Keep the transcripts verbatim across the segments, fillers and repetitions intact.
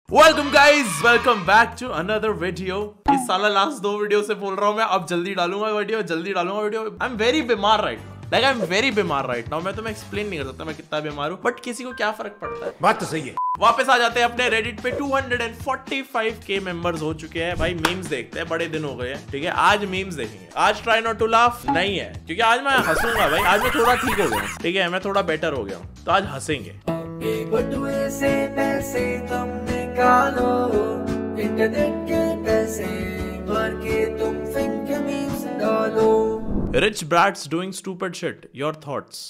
Welcome guys, welcome back to another video. इस साला last दो वीडियो से बोल रहा हूँ मैं, अब जल्दी डालूंगा वीडियो, जल्दी डालूंगा वीडियो। आई एम वेरी बीमार right now, like I am very बीमार राइट नाउ। मैं तुम्हें एक्सप्लेन नहीं कर सकता मैं कितना बीमार हूँ, बट किसी को क्या फर्क पड़ता है। बात तो सही है। वापस आ जाते हैं अपने रेडिट पे। टू फोर्टी फाइव के मेंबर्स हो चुके हैं भाई। मीम्स देखते हैं, बड़े दिन हो गए हैं। ठीक है, आज मीम्स देखेंगे। आज ट्राई नॉट टू लाफ नहीं है, क्योंकि आज मैं हंसूंगा भाई। आज मैं थोड़ा ठीक हो गया, ठीक है, मैं थोड़ा बेटर हो गया हूँ, तो आज हंसेंगे। इंटरनेट के पैसे भर के तुम फिंक मीम्स डालो। Rich brats doing stupid shit. Your thoughts?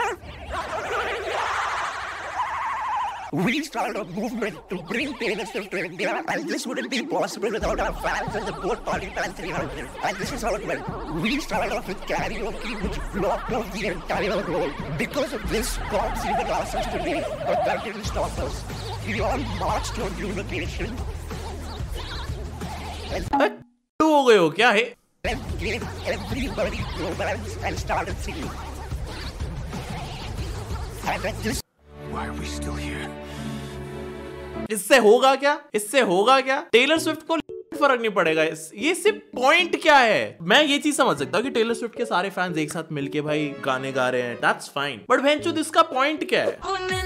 We started a movement to bring Taylor Swift to India, and this wouldn't be possible without our fans and the both party fans three hundred. And this is how it went. We started off with karaoke, which blocked off the entire road. Because of this, cops even asked us to leave, but that didn't stop us. We all marched to a new location. टू हो गए हो क्या है? And gave everybody romance and started singing. And at this, Why are we still here? इससे होगा क्या? इससे होगा क्या? टेलर स्विफ्ट को फर्क नहीं पड़ेगा। ये सिर्फ पॉइंट क्या है? मैं ये चीज समझ सकता हूँ कि टेलर स्विफ्ट के सारे फैंस एक साथ मिलके भाई गाने गा रहे हैं, दैट्स फाइन, बट भेंचोद इसका पॉइंट क्या है?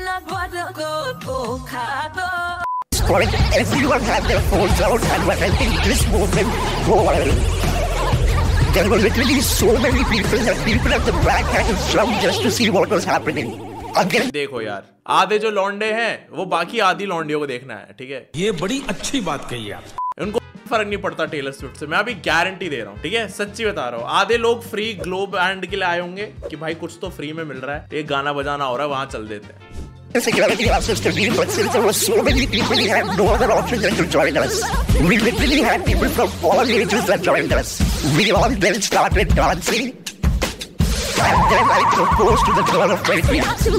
point, everyone had their phones out and were helping this movement go viral. There were literally so many people that people at the back had to jump just to see what was happening. Again, देखो यार, आधे जो लौंडे हैं वो बाकी आधी लौंडियों को देखना है, ठीक है? ये बड़ी अच्छी बात कही आप। उनको फर्क नहीं पड़ता टेलर स्विफ्ट से, मैं अभी गारंटी दे रहा हूँ, ठीक है, सच्ची बता रहा हूँ। आधे लोग फ्री ग्लोब बैंड के लिए आए होंगे कि भाई कुछ तो फ्री में मिल रहा है, एक गाना बजाना हो रहा है, वहां चल देते हैं। security officers to leave, but since there were so many people, we had no other option than to join us. We literally had people from all ages that joined us. We all then started dancing, and then I proposed to the girl of twenty.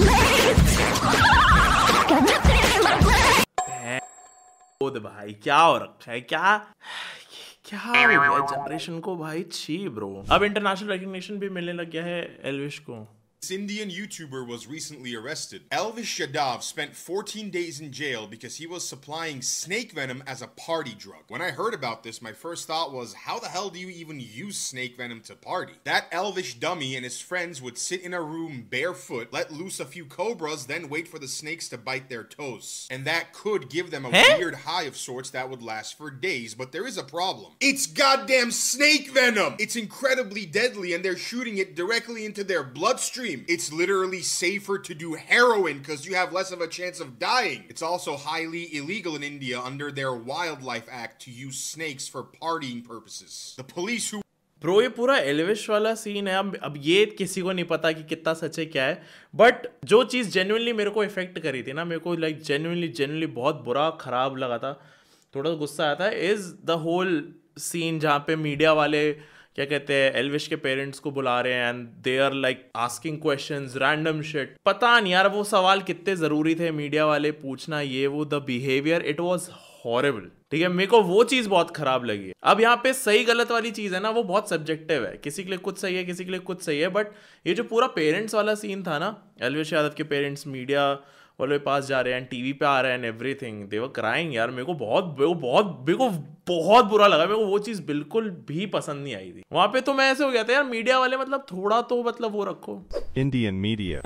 ओद भाई क्या हो रखा है? क्या क्या हो गया जनरेशन को भाई? छी ब्रो। अब इंटरनेशनल रिकॉग्निशन भी मिलने लग गया है एल्विश को। This Indian YouTuber was recently arrested. Elvish Yadav spent fourteen days in jail because he was supplying snake venom as a party drug. When I heard about this, my first thought was, how the hell do you even use snake venom to party? That Elvish dummy and his friends would sit in a room barefoot, let loose a few cobras, then wait for the snakes to bite their toes. And that could give them a Huh? weird high of sorts that would last for days, but there is a problem. It's goddamn snake venom! It's incredibly deadly and they're shooting it directly into their bloodstream. It's literally safer to do heroin because you have less of a chance of dying. It's also highly illegal in India under their Wildlife Act to use snakes for partying purposes. The police who bro ये पूरा एल्विश वाला scene है। अब अब ये किसी को नहीं पता कि कितना सच है क्या है, बट जो चीज़ जेन्युइनली मेरे को इफेक्ट करी थी ना, मेरे को लाइक जेन्युइनली जेन्युइनली बहुत बुरा खराब लगा था, थोड़ा गुस्सा आया था, इज द होल सीन जहाँ पे मीडिया वाले क्या कहते हैं एल्विश के पेरेंट्स को बुला रहे हैं and they are like asking questions random shit. पता नहीं यार वो सवाल कितने ज़रूरी थे मीडिया वाले पूछना, ये वो the behaviour it was horrible. ठीक है, मेरे को वो चीज़ बहुत खराब लगी। अब यहाँ पे सही गलत वाली चीज़ है ना, वो बहुत सब्जेक्टिव है, किसी के लिए कुछ सही है किसी के लिए कुछ सही है, बट ये जो पूरा पेरेंट्स वाला सीन था ना, एल्विश यादव के पेरेंट्स मीडिया वाले पास जा रहे हैं, टीवी पे आ रहे हैं, एवरीथिंग दे वर क्राइंग यार। मेरे को बहुत मेरे को बहुत मेरे को बहुत बुरा लगा। मेरे को वो चीज़ बिल्कुल भी पसंद नहीं आई थी वहाँ पे। तो मैं ऐसे हो गया था यार, मीडिया वाले मतलब थोड़ा तो मतलब वो रखो, इंडियन मीडिया।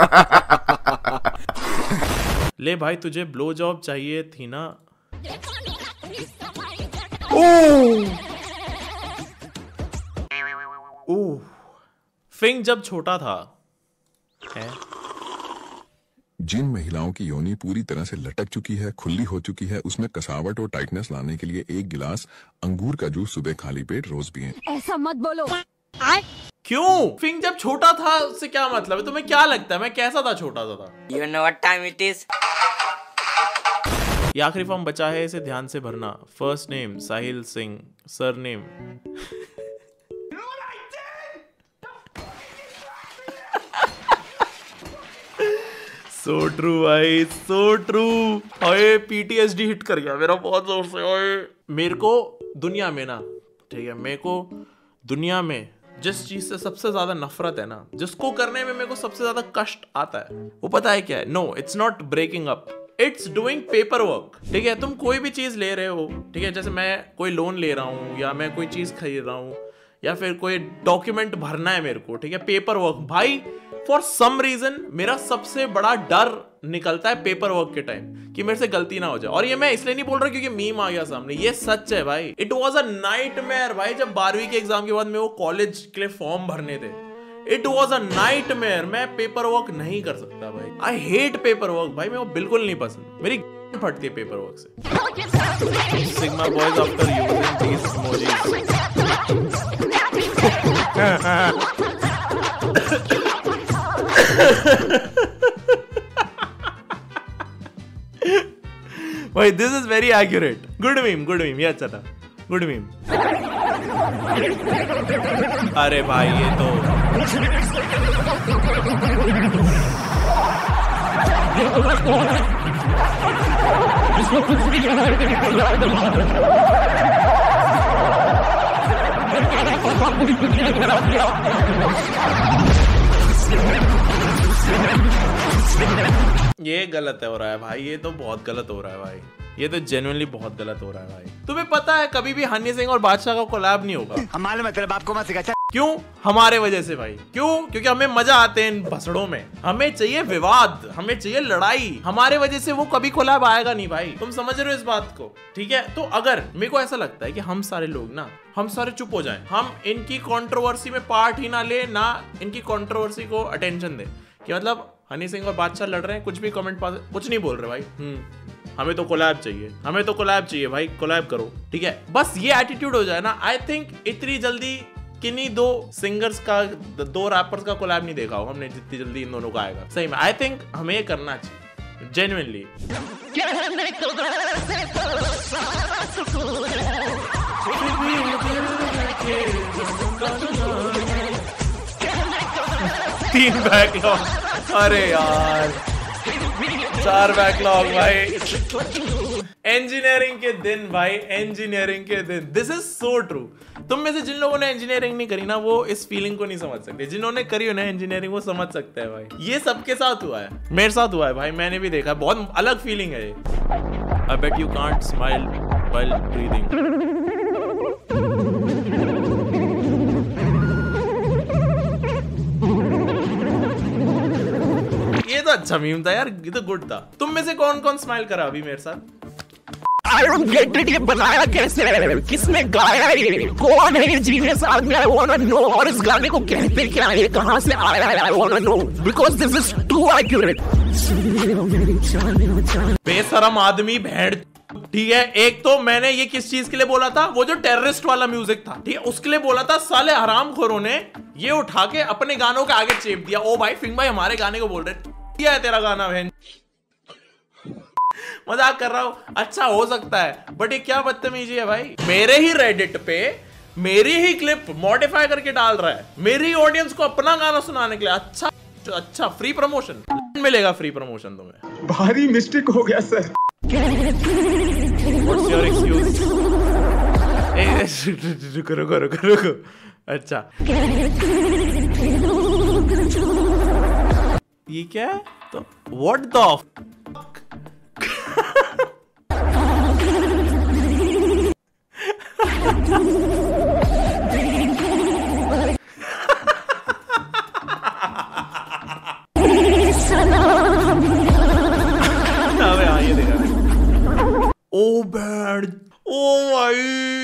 ले भाई तुझे ब्लो जॉब चाहिए थी ना? ओह, फिंग जब छोटा था है? जिन महिलाओं की योनि पूरी तरह से लटक चुकी है, खुली हो चुकी है, उसमें कसावट और टाइटनेस लाने के लिए एक गिलास अंगूर का जूस सुबह खाली पेट रोज पिएं। ऐसा मत बोलो। क्यों? फिंग जब छोटा था उससे क्या मतलब है? तुम्हें क्या लगता है मैं कैसा था छोटा सा था? You know what time it is? ये आखिरी फॉर्म बचा है, इसे ध्यान से भरना। First name Sahil Singh, surname so true भाई, सो ट्रू। ओए पीटीएसडी हिट कर गया मेरा बहुत जोर से। ओए मेरे को दुनिया में ना, ठीक है, मेरे को दुनिया में जिस चीज से सबसे ज्यादा नफरत है ना, जिसको करने में मेरे को सबसे ज्यादा कष्ट आता है, वो पता है क्या है? No, it's not breaking up, it's doing paperwork. ठीक है, तुम कोई भी चीज ले रहे हो, ठीक है, जैसे मैं कोई लोन ले रहा हूँ या मैं कोई चीज खरीद रहा हूँ या फिर कोई डॉक्यूमेंट भरना है मेरे को, ठीक है, पेपर वर्क। भाई फॉर सम रीजन मेरा सबसे बड़ा डर निकलता है पेपर वर्क के टाइम कि मेरे से गलती ना हो जाए। और ये मैं इसलिए नहीं बोल रहा क्योंकि मीम आ गया सामने, ये सच है भाई। इट वॉज अ नाइटमेयर भाई, जब बारहवीं के एग्जाम के बाद मैं वो कॉलेज के लिए फॉर्म भरने थे, इट वॉज अ नाइटमेयर। मैं पेपर वर्क नहीं कर सकता भाई, आई हेट पेपर वर्क भाई, मेरे को बिल्कुल नहीं पसंद, मेरी फटती है पेपर वर्क से। Sigma boys after using these emojis. भाई this is very accurate. Good meme, good meme, ये अच्छा था, गुड मीम। अरे भाई ये तो ये गलत है हो रहा है भाई, ये तो बहुत गलत हो रहा है भाई, ये तो जेन्युइनली बहुत गलत हो रहा है भाई। तुम्हें पता है कभी भी हनी सिंह और बादशाह का कोलैब नहीं होगा। हमारे मतलब आपको मत सिखा। क्यों? हमारे वजह से भाई। क्यों? क्योंकि हमें मजा आते हैं इन भसड़ों में, हमें चाहिए विवाद, हमें चाहिए लड़ाई। हमारे वजह से वो कभी कोलैब आएगा नहीं भाई, तुम समझ रहे हो इस बात को? ठीक है, तो अगर मेरे को ऐसा लगता है कि हम सारे लोग ना, हम सारे चुप हो जाएं, हम इनकी कंट्रोवर्सी में पार्ट ही ना ले, ना इनकी कंट्रोवर्सी को अटेंशन दे, कि मतलब हनी सिंह और बादशाह लड़ रहे हैं, कुछ भी कमेंट पास कुछ नहीं बोल रहे भाई, हम्म हमें तो कोलैब चाहिए, हमें तो कोलैब चाहिए भाई, कोलैब करो। ठीक है, बस ये एटीट्यूड हो जाए ना, आई थिंक इतनी जल्दी किन्हीं दो सिंगर्स का, दो रैपर्स का कोलैब नहीं देखा होगा हमने जितनी जल्दी इन दोनों का आएगा। सही में आई थिंक हमें ये करना चाहिए जेन्युइनली। तीन बैकलॉग, अरे यार चार बैकलॉग भाई। इंजीनियरिंग के दिन भाई, इंजीनियरिंग के दिन, दिस इज सो ट्रू। तुम में से जिन लोगों ने इंजीनियरिंग नहीं करी ना, वो इस फीलिंग को नहीं समझ सकते। जिन्होंने करी हो ना इंजीनियरिंग, वो समझ सकते हैं भाई। ये सबके साथ हुआ है, मेरे साथ हुआ है भाई, मैंने भी देखा, बहुत अलग फीलिंग है ये। I bet you can't smile while breathing. ये तो अच्छा मीम था यार, ये तो गुड था। तुम में से कौन कौन स्माइल करा अभी मेरे साथ? I don't get it, ये बनाया कैसे, किसने गाया ये, कौन है ये जीनियस आदमी? I wanna know, और इस गाने को कहते क्या है, कहाँ से आया है? I wanna know because this is too accurate। बेशरम आदमी भेड़। ठीक है, एक तो मैंने ये किस चीज के लिए बोला था, वो जो टेररिस्ट वाला म्यूजिक था, ठीक है, उसके लिए बोला था। साले हरामखोरों ने ये उठा के अपने गानों के आगे चेप दिया। ओ भाई फिंग भाई हमारे गाने को बोल रहे, क्या है तेरा गाना बहन? मजाक कर रहा हूं, अच्छा हो सकता है, बट ये क्या बदतमीजी है भाई। मेरे ही रेडिट पे मेरी ही क्लिप मॉडिफाई करके डाल रहा है, मेरी ऑडियंस को अपना गाना सुनाने के लिए। अच्छा अच्छा, फ्री प्रमोशन मिलेगा, फ्री प्रमोशन तुम्हें। भारी मिस्टेक हो गया सर। What's your excuse? रुको रुको रुको रुको। अच्छा ये क्या है? तो what the fuck? अबे हाँ, ये देखा ओ बैड, ओ भाई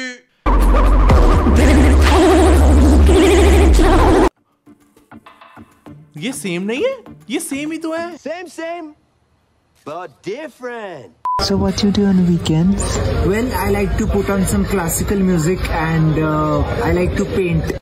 ये सेम नहीं है, ये सेम ही तो है। Same, same, but different. So what you do on weekends? Well, I like to put on some classical music and uh, I like to paint.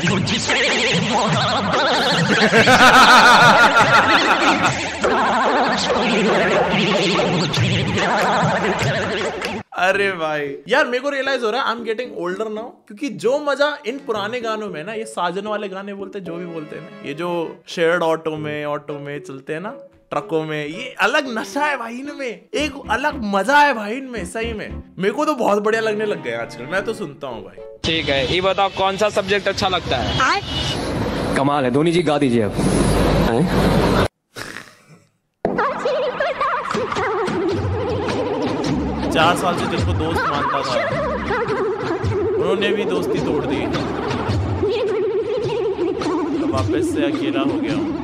अरे भाई यार, मेरे को रियलाइज हो रहा है I am getting older now, क्योंकि जो मजा इन पुराने गानों में ना, ये साजन वाले गाने बोलते हैं, जो भी बोलते हैं ना, ये जो शेयर्ड ऑटो में ऑटो में चलते हैं ना, ट्रकों में, ये अलग नशा है भाई इनमें, एक अलग मजा है भाई इनमें। सही में मेरे को तो बहुत बढ़िया लगने लग गया आजकल, मैं तो सुनता हूँ भाई। ठीक है, ये बताओ कौन सा सब्जेक्ट अच्छा लगता है? कमाल है, धोनी जी गा दीजिए अब। चार साल से जिनको दोस्त मानता था उन्होंने भी दोस्ती तोड़ दी, तो वापस से अकेला हो गया हूँ।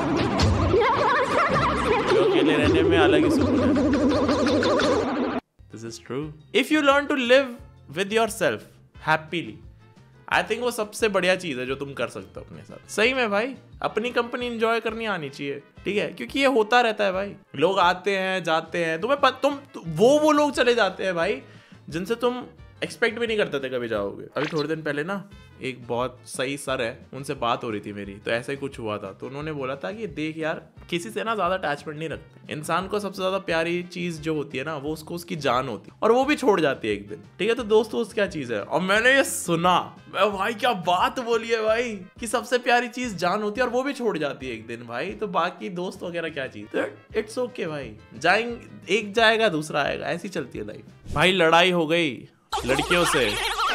तो अकेले रहने में अलग ही सुकून है। This is true. If you learn to live with yourself happily, I think वो सबसे बढ़िया चीज है जो तुम कर सकते हो अपने साथ। सही में भाई, अपनी कंपनी एंजॉय करनी आनी चाहिए, ठीक है, क्योंकि ये होता रहता है भाई। लोग आते हैं जाते हैं, तुम्हें पत, तुम वो वो लोग चले जाते हैं भाई जिनसे तुम एक्सपेक्ट भी नहीं करते थे कभी जाओगे। अभी थोड़े दिन पहले ना एक बहुत सही सर है, उनसे बात हो रही थी मेरी, तो ऐसा ही कुछ हुआ था। तो उन्होंने बोला था कि देख यार, किसी से ना ज्यादा अटैचमेंट नहीं रखते। इंसान को सबसे ज्यादा प्यारी चीज जो होती है ना, वो उसको उसकी जान होती है, और वो भी छोड़ जाती है एक दिन, ठीक है। तो दोस्त दोस्त क्या चीज है। और मैंने ये सुना, मैं भाई क्या बात बोली है भाई, कि सबसे प्यारी चीज जान होती है और वो भी छोड़ जाती है एक दिन भाई। तो बाकी दोस्त वगैरह क्या चीज, तो इट्स ओके भाई, जाएंगे, एक जाएगा दूसरा आएगा, ऐसी चलती है लाइफ भाई। लड़ाई हो गई लड़कियों से,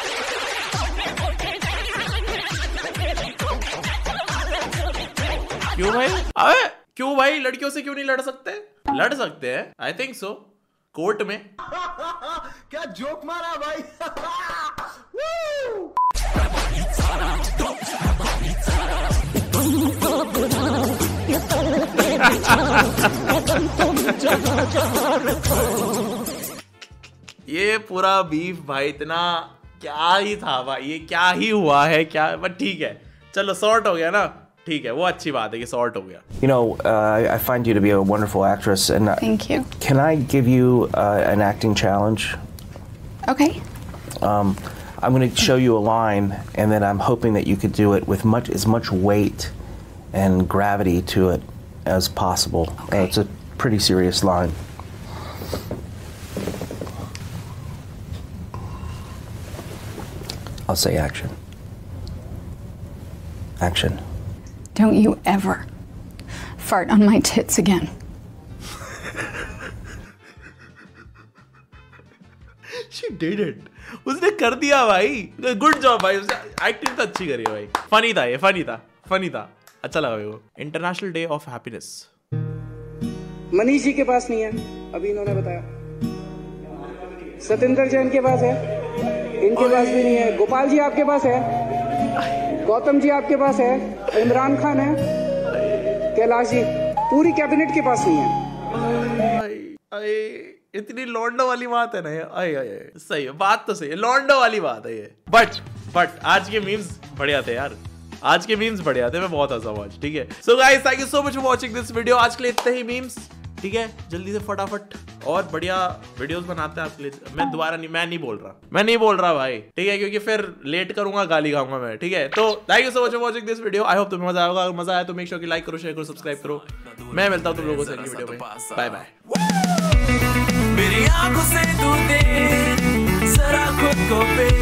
क्यों भाई? अबे क्यों भाई, लड़कियों से क्यों नहीं लड़ सकते? लड़ सकते हैं, आई थिंक सो, कोर्ट में। क्या जोक मारा भाई। ये पूरा बीफ भाई इतना क्या ही था भाई, ये क्या ही हुआ है क्या, बट ठीक है, चलो सॉर्ट हो गया ना, ठीक है, वो अच्छी बात है कि सॉर्ट हो गया। You know, uh, I find you to be a wonderful actress, and thank you. Can I give you uh, an acting challenge? Okay. Um, I'm going to show you a line, and then I'm hoping that you could do it with much as much weight and gravity to it as possible. Okay. Uh, it's a pretty serious line. I'll say action. Action. Don't you ever fart on my tits again. She did it. उसने कर दिया भाई, good job भाई, उसने acting तो अच्छी करी भाई। फनी था ये, फनी था, फनी था, अच्छा लगा मेरे को। International day of happiness Manish ji के पास नहीं है, अभी इन्होंने बताया। सतेंद्र जैन के पास है, इनके पास भी नहीं है। गोपाल जी आपके पास है, गौतम जी आपके पास है, इमरान खान है, कैलाश जी, पूरी कैबिनेट के पास नहीं है। आई, आई, इतनी लौंडो वाली बात है ना ये, आई आई आई, सही है, बात तो सही है, लौंडो वाली बात है ये। बट बट आज के मीम्स बढ़िया थे यार, आज के मीम्स बढ़िया थे, मैं बहुत हंसा हूं आज, ठीक है। So guys, thank you so much for watching this video. आज के लिए इतने ही मीम्स, ठीक है, जल्दी से फटाफट और बढ़िया वीडियोस बनाते हैं आपके लिए। मैं दोबारा नहीं, मैं नहीं बोल रहा, मैं नहीं बोल रहा भाई, ठीक है, क्योंकि फिर लेट करूंगा, गाली खाऊंगा मैं, ठीक है। तो thank you so much for watching this video. I hope तुम्हें मजा आएगा। अगर मजा आया तो मेक श्योर कि लाइक करो, शेयर करो, सब्सक्राइब करो। मैं मिलता हूं तुम लोगों से अगली वीडियो में। Bye bye. मेरी आंखों से तू देख जरा खुद को